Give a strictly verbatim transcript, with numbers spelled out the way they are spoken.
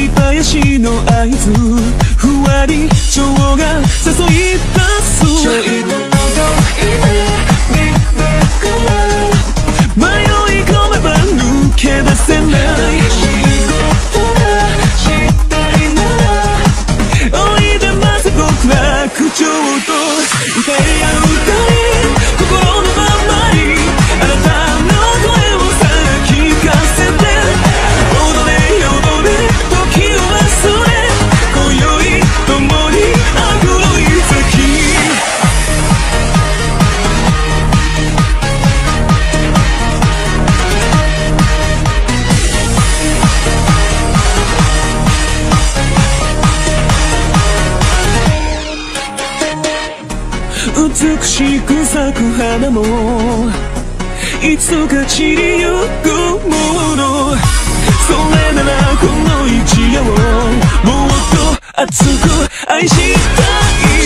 栗林の合図、ふわり蝶が誘い出す。ちょいと覗いてみてくれ。迷い込めば抜け出せない。仕事がしたいならおいでまず僕ら口調と歌い合う歌に心のままにあなたの声をさら聞かせて。踊れ踊れ時を忘れ今宵共にアフロイ咲き。美しく咲く花もいつか散りゆくもの。それならこの一夜をもっと熱く愛したい。